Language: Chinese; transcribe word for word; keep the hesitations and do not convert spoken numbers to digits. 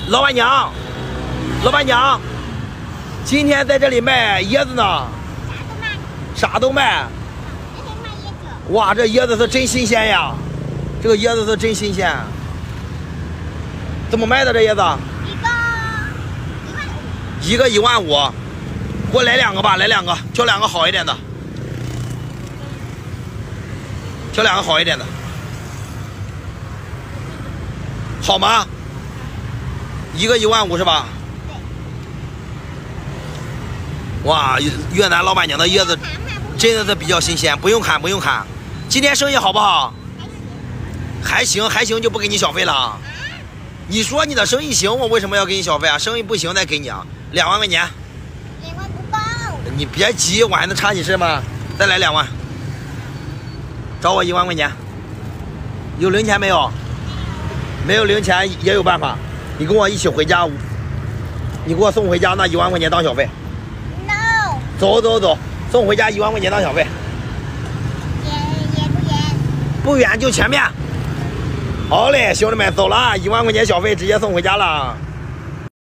老板娘，老板娘，今天在这里卖椰子呢。啥都卖。啥都卖。哇，这椰子是真新鲜呀！这个椰子是真新鲜。怎么卖的这椰子？一个一万五。一个一万五。给我来两个吧，来两个，挑两个好一点的。挑两个好一点的。好吗？一个一万五是吧？对。哇，越南老板娘的椰子真的是比较新鲜，不用砍，不用砍。今天生意好不好？还行，还行就不给你小费了。你说你的生意行，我为什么要给你小费啊？生意不行再给你啊，两万块钱。两万不够。你别急，我还能差你事吗？再来两万。找我一万块钱。有零钱没有？没有零钱也有办法，你跟我一起回家，你给我送回家那一万块钱当小费。No。走走走，送回家一万块钱当小费。远远不远？不远，就前面。好嘞，兄弟们，走了，一万块钱小费直接送回家了。